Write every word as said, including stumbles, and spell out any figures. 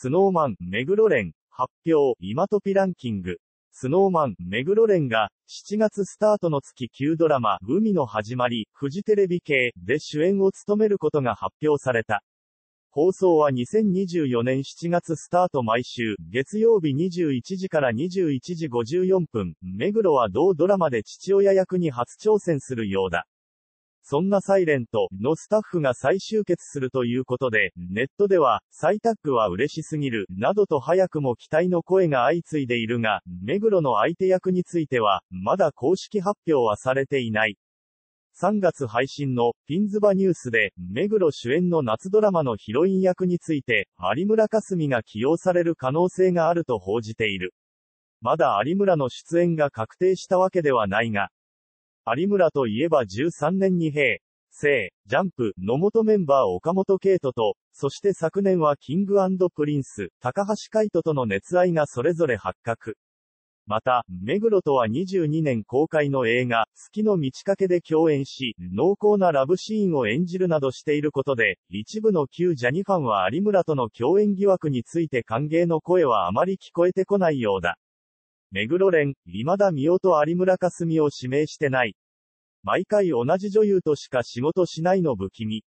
スノーマン、目黒蓮、発表、今トピランキング。スノーマン、目黒蓮が、しちがつスタートの月きゅうドラマ、海の始まり、フジテレビ系で主演を務めることが発表された。放送はにせんにじゅうよねんしちがつスタート毎週、月曜日にじゅういちじからにじゅういちじごじゅうよんぷん、目黒は同ドラマで父親役に初挑戦するようだ。そんなサイレントのスタッフが再集結するということで、ネットでは、再タッグは嬉しすぎる、などと早くも期待の声が相次いでいるが、目黒の相手役については、まだ公式発表はされていない。さんがつ配信の、ピンズバニュースで、目黒主演の夏ドラマのヒロイン役について、有村架純が起用される可能性があると報じている。まだ有村の出演が確定したわけではないが、有村といえばじゅうさんねんに平成、ジャンプの元メンバー岡本圭人と、そして昨年はキング&プリンス、高橋海人との熱愛がそれぞれ発覚。また、目黒とはにじゅうにねん公開の映画、月の満ち欠けで共演し、濃厚なラブシーンを演じるなどしていることで、一部の旧ジャニファンは有村との共演疑惑について歓迎の声はあまり聞こえてこないようだ。目黒蓮、今田美桜と有村架純を指名してない。毎回同じ女優としか仕事しないの不気味。